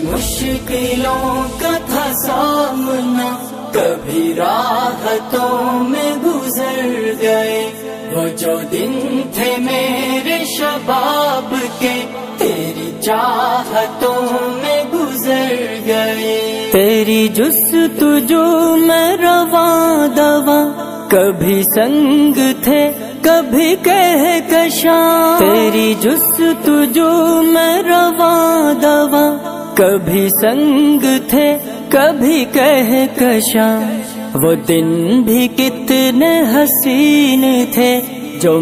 مشکلوں کا تھا سامنا، کبھی راحتوں میں گزر گئے، وہ جو دن تھے میرے شباب کے تیری چاہتوں میں گزر گئے۔ تیری جستجو میں رواں دواں، کبھی سنگ تھے کبھی کہکشاں، تیری جستجو میں رواں دواں، کبھی سنگ تھے کبھی کہکشاں، وہ دن بھی کتنے حسین تھے جو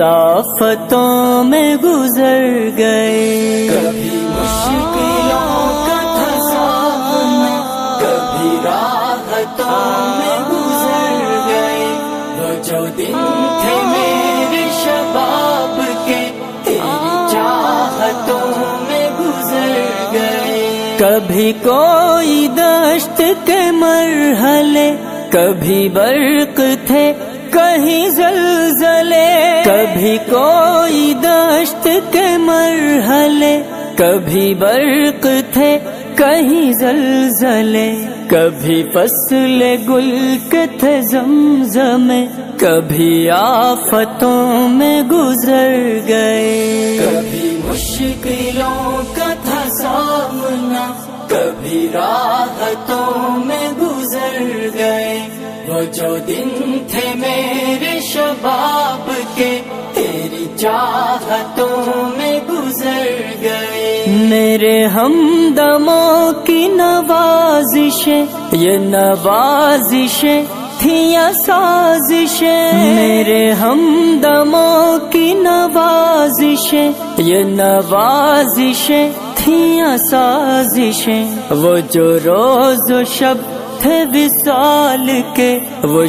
مسافتوں میں گزر گئے۔ کبھی مشکلوں کا تھا سامنا، کبھی راحتوں میں گزر گئے، وہ جو دن تھے میرے شباب کے تیری چاہتوں میں گزر گئے۔ کبھی کوئی دشت کے مرحلے، کبھی برق تھے کہیں زلزلے، کبھی کوئی دشت کے مرحلے، کبھی برق تھے کہیں زلزلے، کبھی فصل گل کے تھے زمزمے، کبھی آفتوں میں گزر گئے۔ کبھی مشکلوں کا تھا سامنا، کبھی راحتوں میں گزر گئے، وہ جو دن تھے میرے شباب کے تیری چاہتوں میں گزر گئے۔ میرے ہمدموں کی نوازشیں، یہ نوازشیں تھیں یا سازشیں، میرے ہمدموں کی نوازشیں، یہ نوازشیں تھیں یا سازشیں، وہ جو روز و شب تھے وصال کے وہ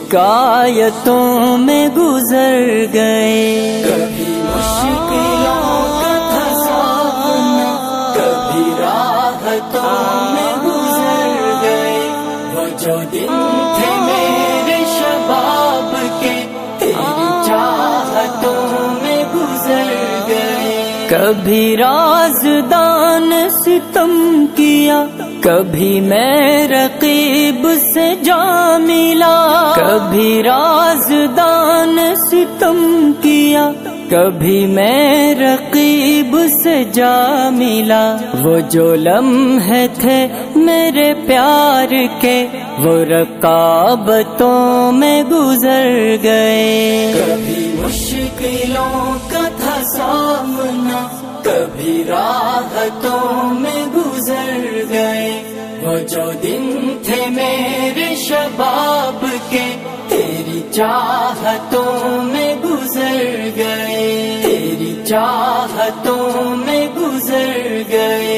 شکایتوں میں گزر گئے۔ کبھی مشکلوں کا تھا سامنا، کبھی راحتوں میں گزر گئے، وہ جو دن تھے میرے شباب کے تیری چاہتوں میں گزر گئے۔ کبھی رازدان ستم کیا، کبھی میں رقیب سے جا ملا، کبھی رازدان ستم کیا، کبھی میں رقیب سے جا ملا، وہ جو لمحے تھے میرے پیار کے وہ رقابتوں میں گزر گئے۔ کبھی مشکلوں کا تھا سامنا، کبھی راحتوں میں گزر گئے، وہ جو دن تھے میرے شباب کے تیری چاہتوں میں گزر گئے، تیری چاہتوں میں گزر گئے۔